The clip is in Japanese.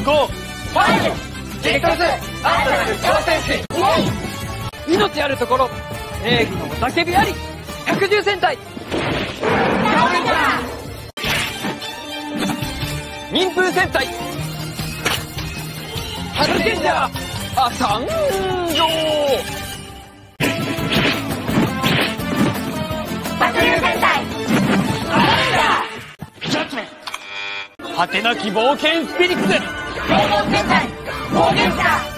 ゴーファイル激突新たなる挑戦心命あるところ正義の叫びあり百獣戦隊民風戦隊ハルケンジャー参上爆竜戦隊ジャッジメント果てなき冒険スピリッツ黄金戦隊冒険者